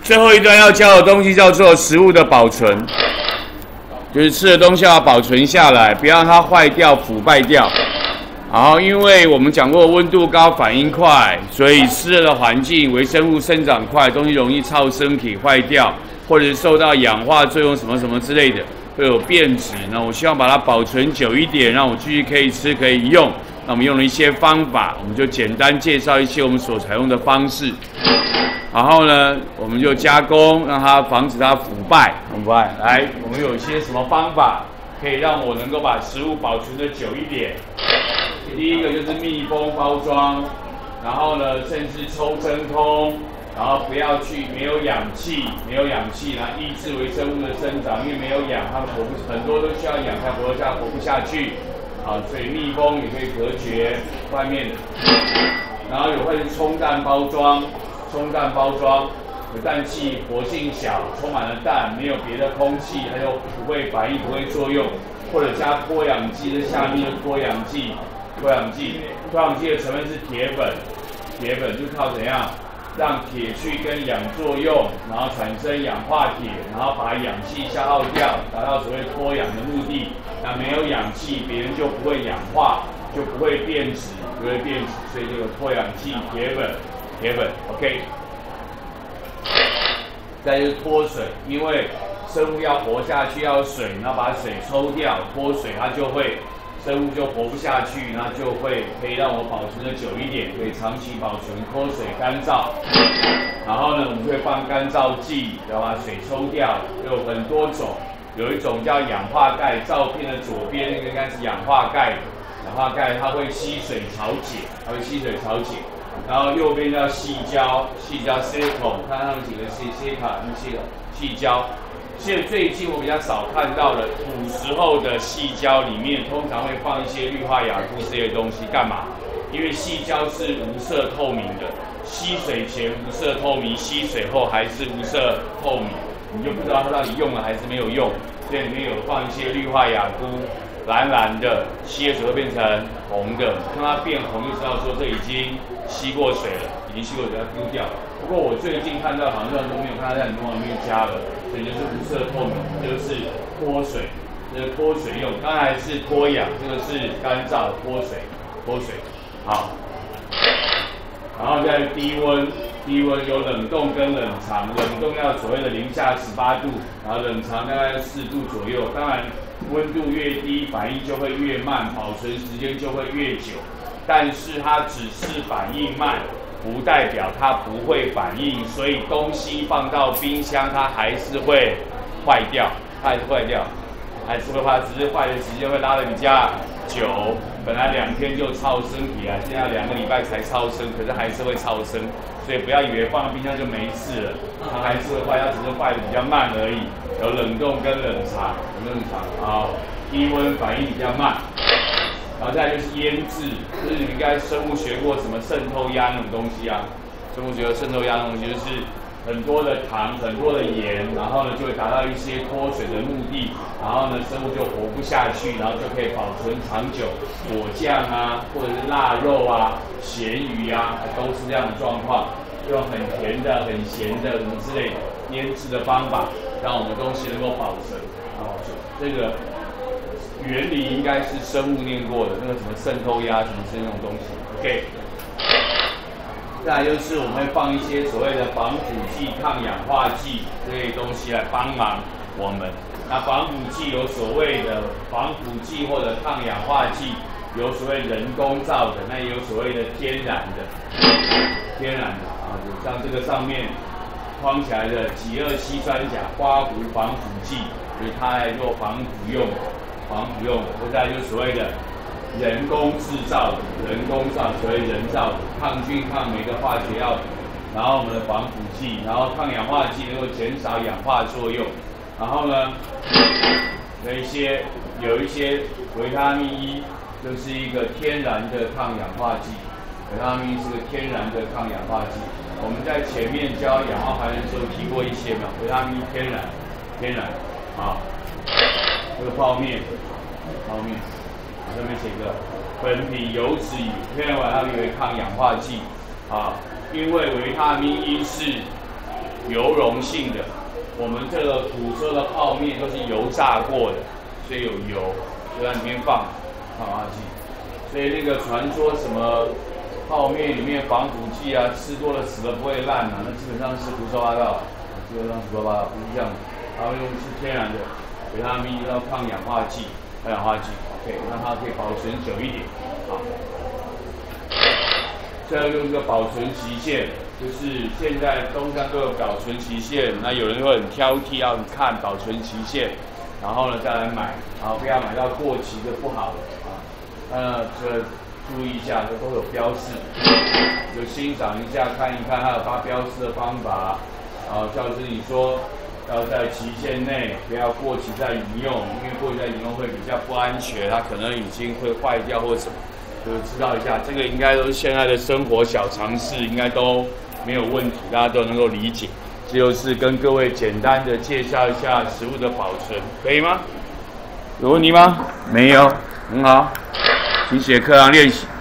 最后一段要教的东西叫做食物的保存，就是吃的东西要保存下来，不要让它坏掉、腐败掉。然后，因为我们讲过温度高、反应快，所以湿热的环境，微生物生长快，东西容易超身体坏掉，或者是受到氧化作用什么什么之类的，会有变质。那我希望把它保存久一点，让我继续可以吃、可以用。那我们用了一些方法，我们就简单介绍一些我们所采用的方式。然后呢，我们就加工，让它防止它腐败。来，我们有一些什么方法可以让我能够把食物保存的久一点？第一个就是密封包装，然后呢，甚至抽真空，然后不要去没有氧气，然后抑制微生物的生长，因为没有氧，它们很多都需要氧才活不下去。所以密封也可以隔绝外面的。然后会是冲淡包装，有氮气活性小，充满了氮，没有别的空气，它就不会反应，不会作用。或者加脱氧剂，这下面的脱氧剂的成分是铁粉就靠怎样让铁去跟氧作用，然后产生氧化铁，然后把氧气消耗掉，达到所谓脱氧的目的。那没有氧气，别人就不会氧化，就不会变质，所以就有脱氧剂、铁粉 ，OK。再就是脱水，因为生物要活下去要水，然后把水抽掉，脱水生物就活不下去，那就可以让我保存的久一点，可以长期保存，脱水干燥。然后呢，我们会放干燥剂，要把水抽掉，有很多种，有一种叫氧化钙，照片的左边那个应该是氧化钙它会吸水潮解，然后右边叫细胶 silicone， 看上面几个细胶。现在最近我比较少看到的，古时候的细胶里面通常会放一些氯化亚钴这些东西，干嘛？因为细胶是无色透明的，吸水前无色透明，吸水后还是无色透明，你就不知道它到底用了还是没有用。所以里面有放一些氯化亚钴，蓝的，吸了水会变成红的，看它变红就知道说这已经吸过水了，要丢掉。不过我最近看到好像都没有看到在很多里面加了，所以就是无色透明，就是脱水，这是脱水用。刚才是脱氧，这个是干燥脱水。好，然后再低温有冷冻跟冷藏，冷冻要所谓的零下18度，然后冷藏大概4度左右。当然温度越低，反应就会越慢，保存时间就会越久。但是它只是反应慢，不代表它不会反应，所以东西放到冰箱，它还是会坏掉，只是坏的时间会拉得比较久。本来2天就超生体了，现在2个礼拜才超生，可是还是会超生，所以不要以为放冰箱就没事了，它还是会坏，它只是坏的比较慢而已。有冷冻跟冷藏，低温反应比较慢。然后再来就是腌制，就是你们应该生物学过什么渗透压那种东西啊？生物学的渗透压那种东西就是很多的糖、很多的盐，然后呢就会达到一些脱水的目的，然后呢生物就活不下去，然后就可以保存长久。果酱啊，或者是腊肉啊、咸鱼啊，都是这样的状况。用很甜的、很咸的什么之类的腌制的方法，让我们东西能够保存。这个原理应该是生物念过的，那个什么渗透压什么是那种东西 ，OK。再来就是我们会放一些所谓的防腐剂、抗氧化剂这类东西来帮忙我们。那防腐剂有所谓的防腐剂或者抗氧化剂，有所谓人工造的，那也有所谓的天然的啊，像这个上面框起来的己二烯酸钾刮胡防腐剂，就是它来做防腐用的。再来就是所谓的人工制造的，所谓人造的抗菌抗酶的化学药品，然后我们的防腐剂，然后抗氧化剂能够减少氧化作用，然后呢，有一些维他命 E 就是一个天然的抗氧化剂，维他命 E 是个天然的抗氧化剂。我们在前面教氧化还原的时候提过一些嘛，维他命 E 天然啊。这个泡面，上面写个苯体油脂乙，天然维他命为抗氧化剂啊，因为维他命 E 是油溶性的。我们这个土车的泡面都是油炸过的，所以有油，就在里面放防滑剂。所以那个传说什么泡面里面防腐剂啊，吃多了死了不会烂啊，那基本上是胡说八道，基本上胡说八道，不是这样。它会用是天然的维他命到抗氧化剂，抗氧化剂 ，OK， 让它可以保存久一点。好，最后用一个保存期限。就是现在东山都有保存期限，那有人会很挑剔，要看保存期限，然后呢再来买，然后不要买到过期的不好的啊。这个注意一下，这都有标示，就欣赏一下，看一看它有发标示的方法。然后教师你说要在期限内，不要过期再饮用，因为过期再饮用会比较不安全，它可能已经会坏掉或什么，就是知道一下。这个应该都是现在的生活小常识，应该都没有问题，大家都能够理解。这就是跟各位简单的介绍一下食物的保存，可以吗？有问题吗？没有，很好，请写课堂练习。